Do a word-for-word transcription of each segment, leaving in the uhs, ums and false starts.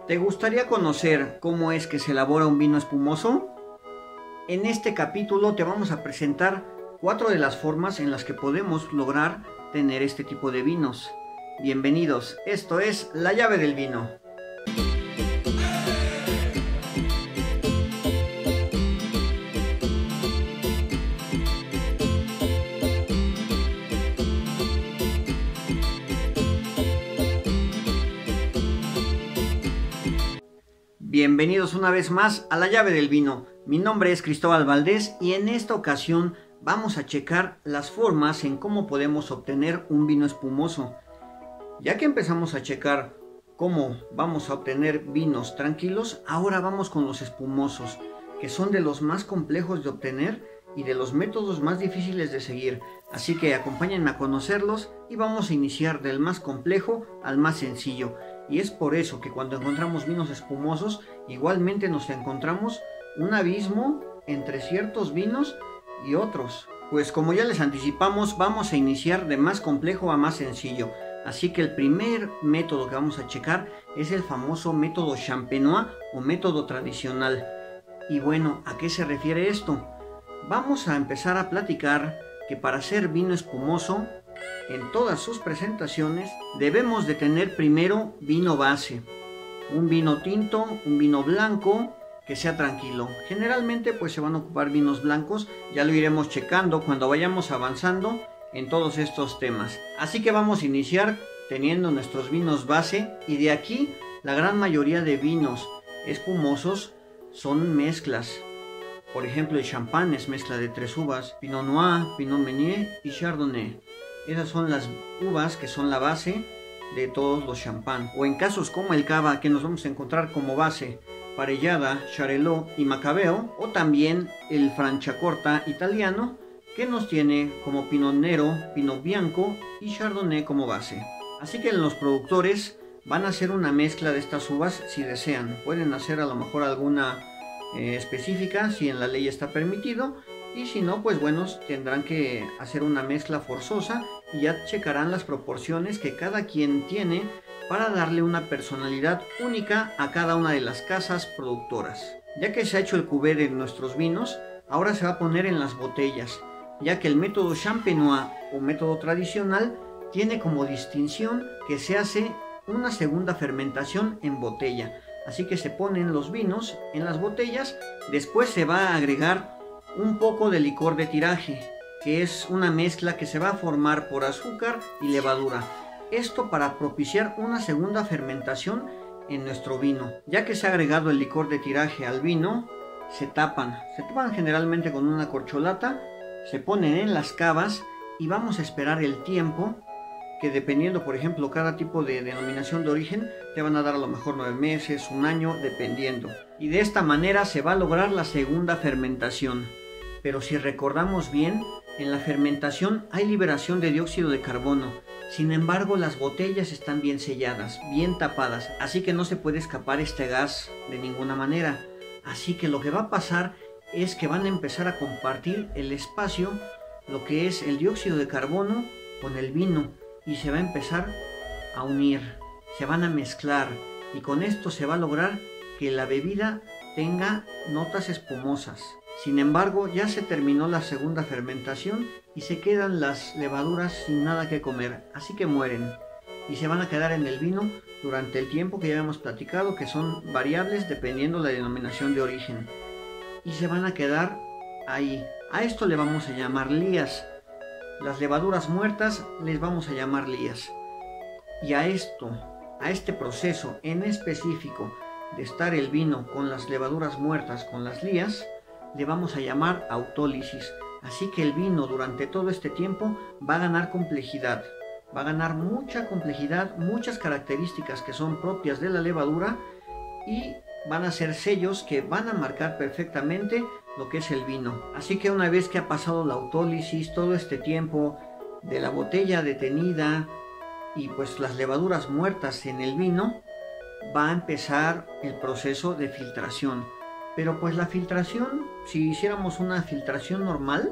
¿Te gustaría conocer cómo es que se elabora un vino espumoso? En este capítulo te vamos a presentar cuatro de las formas en las que podemos lograr tener este tipo de vinos. Bienvenidos, esto es La Llave del Vino. Bienvenidos una vez más a La Llave del Vino. Mi nombre es Cristóbal Valdés y en esta ocasión vamos a checar las formas en cómo podemos obtener un vino espumoso. Ya que empezamos a checar cómo vamos a obtener vinos tranquilos, ahora vamos con los espumosos, que son de los más complejos de obtener y de los métodos más difíciles de seguir. Así que acompáñenme a conocerlos y vamos a iniciar del más complejo al más sencillo. Y es por eso que cuando encontramos vinos espumosos, igualmente nos encontramos un abismo entre ciertos vinos y otros. Pues como ya les anticipamos, vamos a iniciar de más complejo a más sencillo. Así que el primer método que vamos a checar es el famoso método champenois o método tradicional. Y bueno, ¿a qué se refiere esto? Vamos a empezar a platicar que para hacer vino espumoso, en todas sus presentaciones debemos de tener primero vino base, un vino tinto, un vino blanco que sea tranquilo. Generalmente pues se van a ocupar vinos blancos, ya lo iremos checando cuando vayamos avanzando en todos estos temas. Así que vamos a iniciar teniendo nuestros vinos base y de aquí la gran mayoría de vinos espumosos son mezclas. Por ejemplo, el champán es mezcla de tres uvas, Pinot Noir, Pinot Meunier y Chardonnay. Esas son las uvas que son la base de todos los champán. O en casos como el cava, que nos vamos a encontrar como base Parellada, Charelot y Macabeo. O también el Franciacorta italiano, que nos tiene como Pinot Nero, Pinot Bianco y Chardonnay como base. Así que los productores van a hacer una mezcla de estas uvas si desean. Pueden hacer a lo mejor alguna eh, específica si en la ley está permitido. Y si no, pues bueno, tendrán que hacer una mezcla forzosa y ya checarán las proporciones que cada quien tiene para darle una personalidad única a cada una de las casas productoras. Ya que se ha hecho el cuvée en nuestros vinos, ahora se va a poner en las botellas, ya que el método champenois o método tradicional tiene como distinción que se hace una segunda fermentación en botella. Así que se ponen los vinos en las botellas, después se va a agregar un poco de licor de tiraje, que es una mezcla que se va a formar por azúcar y levadura. Esto para propiciar una segunda fermentación en nuestro vino. Ya que se ha agregado el licor de tiraje al vino, se tapan. Se tapan generalmente con una corcholata, se ponen en las cavas y vamos a esperar el tiempo que, dependiendo, por ejemplo, cada tipo de denominación de origen, te van a dar a lo mejor nueve meses, un año, dependiendo. Y de esta manera se va a lograr la segunda fermentación. Pero si recordamos bien, en la fermentación hay liberación de dióxido de carbono. Sin embargo, las botellas están bien selladas, bien tapadas, así que no se puede escapar este gas de ninguna manera. Así que lo que va a pasar es que van a empezar a compartir el espacio, lo que es el dióxido de carbono con el vino, y se va a empezar a unir, se van a mezclar, y con esto se va a lograr que la bebida tenga notas espumosas. Sin embargo, ya se terminó la segunda fermentación y se quedan las levaduras sin nada que comer, así que mueren y se van a quedar en el vino durante el tiempo que ya hemos platicado, que son variables dependiendo la denominación de origen, y se van a quedar ahí. A esto le vamos a llamar lías. Las levaduras muertas les vamos a llamar lías. Y a esto, a este proceso en específico de estar el vino con las levaduras muertas, con las lías, le vamos a llamar autólisis. Así que el vino durante todo este tiempo va a ganar complejidad, va a ganar mucha complejidad, muchas características que son propias de la levadura, y van a ser sellos que van a marcar perfectamente lo que es el vino. Así que una vez que ha pasado la autólisis, todo este tiempo de la botella detenida y pues las levaduras muertas en el vino, va a empezar el proceso de filtración. Pero pues la filtración, si hiciéramos una filtración normal,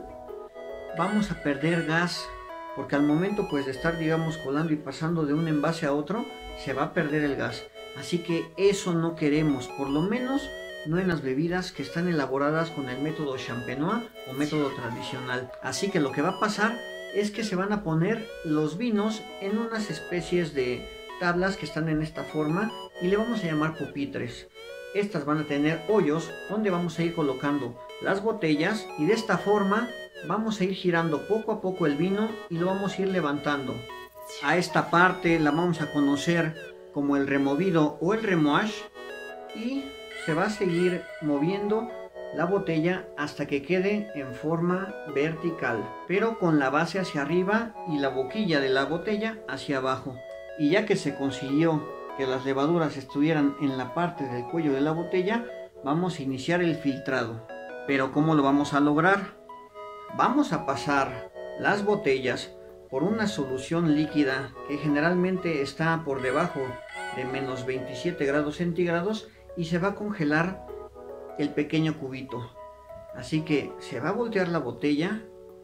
vamos a perder gas, porque al momento pues de estar, digamos, colando y pasando de un envase a otro, se va a perder el gas. Así que eso no queremos, por lo menos no en las bebidas que están elaboradas con el método Champenois o método tradicional. Así que lo que va a pasar es que se van a poner los vinos en unas especies de tablas que están en esta forma y le vamos a llamar pupitres. Estas van a tener hoyos donde vamos a ir colocando las botellas y de esta forma vamos a ir girando poco a poco el vino y lo vamos a ir levantando. A esta parte la vamos a conocer como el removido o el remouage y se va a seguir moviendo la botella hasta que quede en forma vertical, pero con la base hacia arriba y la boquilla de la botella hacia abajo. Y ya que se consiguió que las levaduras estuvieran en la parte del cuello de la botella, vamos a iniciar el filtrado. Pero ¿cómo lo vamos a lograr? Vamos a pasar las botellas por una solución líquida que generalmente está por debajo de menos veintisiete grados centígrados y se va a congelar el pequeño cubito. Así que se va a voltear la botella,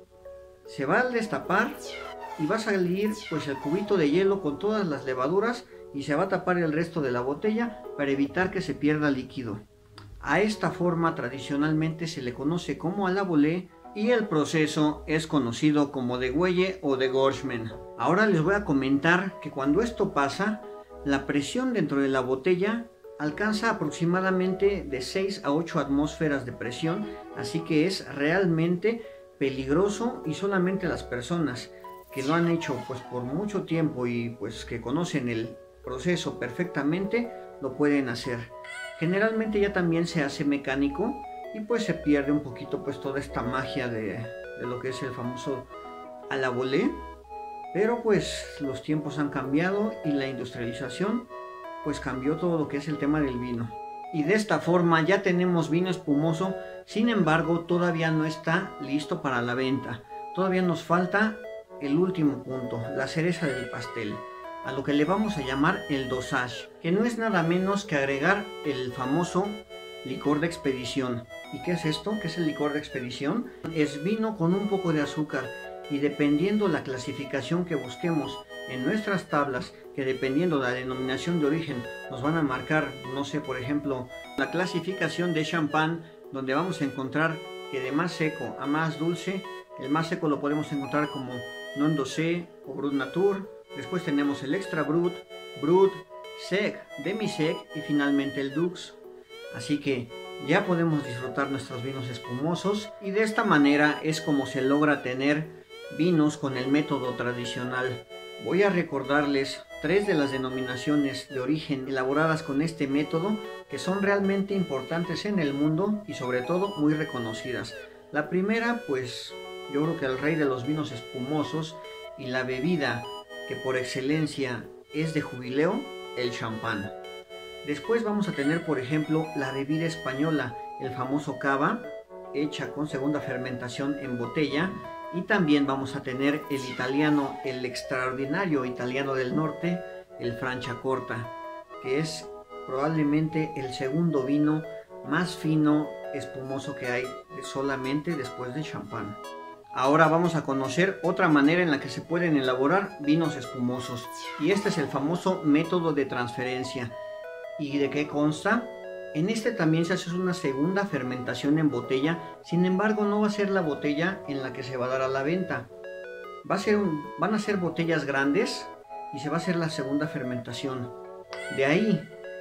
se va a destapar y va a salir pues el cubito de hielo con todas las levaduras y se va a tapar el resto de la botella para evitar que se pierda líquido. A esta forma tradicionalmente se le conoce como a la volée y el proceso es conocido como degüelle o degorgement. Ahora les voy a comentar que cuando esto pasa, la presión dentro de la botella alcanza aproximadamente de seis a ocho atmósferas de presión, así que es realmente peligroso y solamente las personas que lo han hecho pues por mucho tiempo y pues que conocen el proceso perfectamente lo pueden hacer. Generalmente ya también se hace mecánico y pues se pierde un poquito pues toda esta magia de, de lo que es el famoso a la volée, pero pues los tiempos han cambiado y la industrialización pues cambió todo lo que es el tema del vino. Y de esta forma ya tenemos vino espumoso, sin embargo todavía no está listo para la venta. Todavía nos falta el último punto, la cereza del pastel, a lo que le vamos a llamar el dosage, que no es nada menos que agregar el famoso licor de expedición. ¿Y qué es esto? ¿Qué es el licor de expedición? Es vino con un poco de azúcar y dependiendo la clasificación que busquemos en nuestras tablas, que dependiendo de la denominación de origen nos van a marcar, no sé, por ejemplo, la clasificación de champán, donde vamos a encontrar que de más seco a más dulce, el más seco lo podemos encontrar como non dosé o brut nature, después tenemos el extra brut, brut, sec, demi sec y finalmente el dux. Así que ya podemos disfrutar nuestros vinos espumosos y de esta manera es como se logra tener vinos con el método tradicional. Voy a recordarles tres de las denominaciones de origen elaboradas con este método que son realmente importantes en el mundo y sobre todo muy reconocidas. La primera, pues yo creo que el rey de los vinos espumosos y la bebida que por excelencia es de jubileo, el champán. Después vamos a tener, por ejemplo, la bebida española, el famoso cava, hecha con segunda fermentación en botella. Y también vamos a tener el italiano, el extraordinario italiano del norte, el Franciacorta, que es probablemente el segundo vino más fino, espumoso que hay solamente después de champán. Ahora vamos a conocer otra manera en la que se pueden elaborar vinos espumosos. Y este es el famoso método de transferencia. ¿Y de qué consta? En este también se hace una segunda fermentación en botella, sin embargo no va a ser la botella en la que se va a dar a la venta. Va a ser un, van a ser botellas grandes y se va a hacer la segunda fermentación. De ahí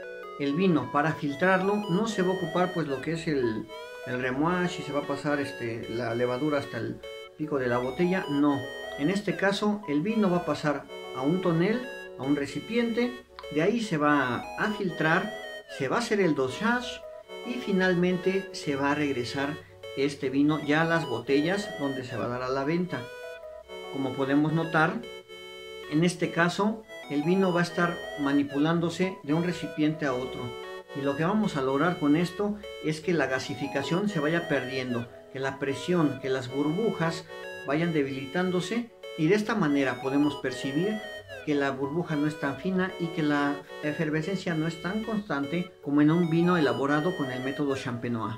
el vino, para filtrarlo, no se va a ocupar pues lo que es el, el remouage y se va a pasar este, la levadura hasta el pico de la botella, no. En este caso el vino va a pasar a un tonel, a un recipiente, de ahí se va a filtrar, se va a hacer el dosage y finalmente se va a regresar este vino ya a las botellas donde se va a dar a la venta. Como podemos notar, en este caso el vino va a estar manipulándose de un recipiente a otro y lo que vamos a lograr con esto es que la gasificación se vaya perdiendo, que la presión, que las burbujas vayan debilitándose y de esta manera podemos percibir que la burbuja no es tan fina y que la efervescencia no es tan constante como en un vino elaborado con el método Champenois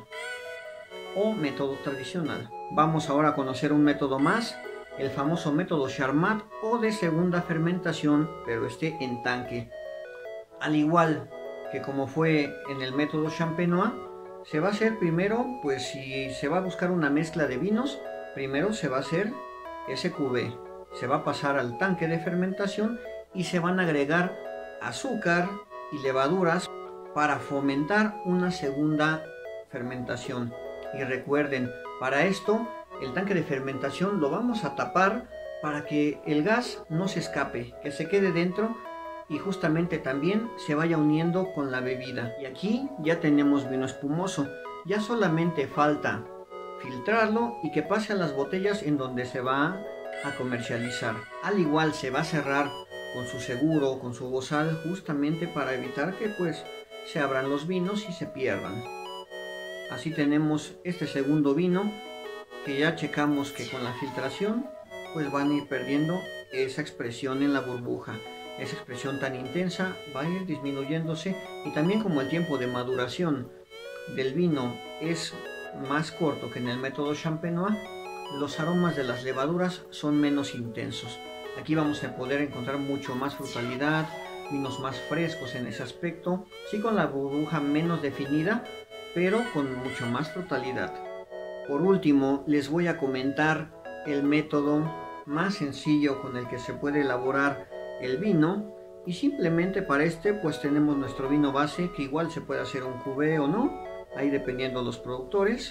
o método tradicional. Vamos ahora a conocer un método más, el famoso método Charmat o de segunda fermentación, pero este en tanque. Al igual que como fue en el método Champenois, se va a hacer primero, pues si se va a buscar una mezcla de vinos, primero se va a hacer ese cuvée, se va a pasar al tanque de fermentación y se van a agregar azúcar y levaduras para fomentar una segunda fermentación. Y recuerden, para esto el tanque de fermentación lo vamos a tapar para que el gas no se escape, que se quede dentro y justamente también se vaya uniendo con la bebida. Y aquí ya tenemos vino espumoso, ya solamente falta filtrarlo y que pase a las botellas en donde se va a comercializar. Al igual se va a cerrar con su seguro, con su bozal, justamente para evitar que pues se abran los vinos y se pierdan. Así tenemos este segundo vino que ya checamos que con la filtración pues van a ir perdiendo esa expresión en la burbuja. Esa expresión tan intensa va a ir disminuyéndose, y también como el tiempo de maduración del vino es más corto que en el método Champenois, los aromas de las levaduras son menos intensos. Aquí vamos a poder encontrar mucho más frutalidad, vinos más frescos en ese aspecto, sí con la burbuja menos definida, pero con mucho más frutalidad. Por último, les voy a comentar el método más sencillo con el que se puede elaborar el vino, y simplemente para este pues tenemos nuestro vino base, que igual se puede hacer un cuvée o no, ahí dependiendo de los productores,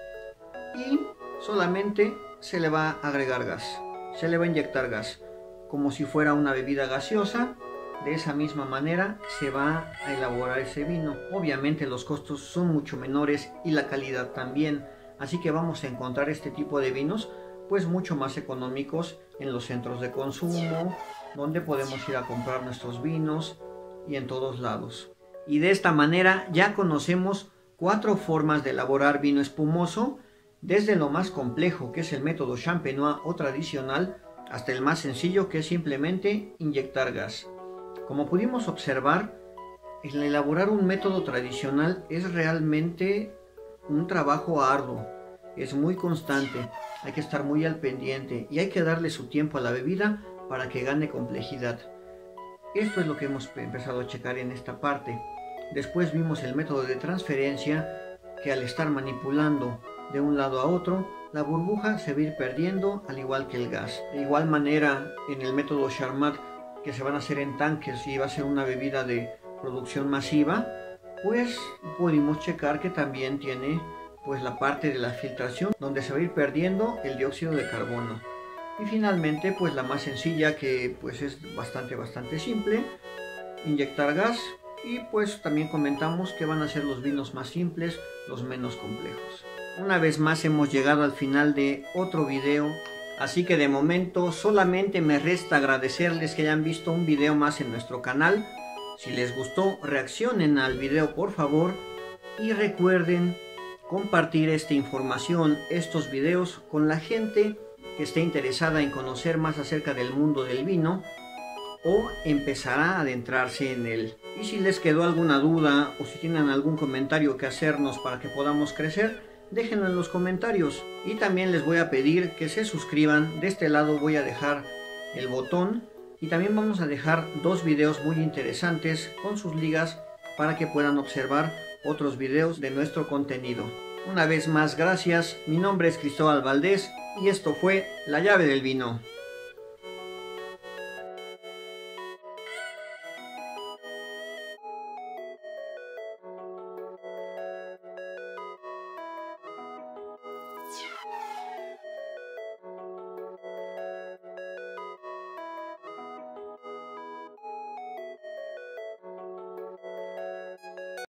y solamente se le va a agregar gas, se le va a inyectar gas como si fuera una bebida gaseosa. De esa misma manera se va a elaborar ese vino. Obviamente los costos son mucho menores y la calidad también, así que vamos a encontrar este tipo de vinos pues mucho más económicos en los centros de consumo, donde podemos ir a comprar nuestros vinos, y en todos lados. Y de esta manera ya conocemos cuatro formas de elaborar vino espumoso, desde lo más complejo, que es el método Champenois o tradicional, hasta el más sencillo, que es simplemente inyectar gas. Como pudimos observar, el elaborar un método tradicional es realmente un trabajo arduo, es muy constante, hay que estar muy al pendiente y hay que darle su tiempo a la bebida para que gane complejidad. Esto es lo que hemos empezado a checar en esta parte. Después vimos el método de transferencia, que al estar manipulando de un lado a otro, la burbuja se va a ir perdiendo, al igual que el gas. De igual manera, en el método Charmat, que se van a hacer en tanques y va a ser una bebida de producción masiva, pues pudimos checar que también tiene pues la parte de la filtración, donde se va a ir perdiendo el dióxido de carbono. Y finalmente pues la más sencilla, que pues es bastante bastante simple, inyectar gas, y pues también comentamos que van a ser los vinos más simples, los menos complejos. Una vez más hemos llegado al final de otro video, así que de momento solamente me resta agradecerles que hayan visto un video más en nuestro canal. Si les gustó, reaccionen al video por favor, y recuerden compartir esta información, estos videos, con la gente que esté interesada en conocer más acerca del mundo del vino o empezará a adentrarse en él. Y si les quedó alguna duda o si tienen algún comentario que hacernos para que podamos crecer, déjenlo en los comentarios. Y también les voy a pedir que se suscriban. De este lado voy a dejar el botón, y también vamos a dejar dos videos muy interesantes con sus ligas para que puedan observar otros videos de nuestro contenido. Una vez más, gracias. Mi nombre es Cristóbal Valdés y esto fue La Llave del Vino.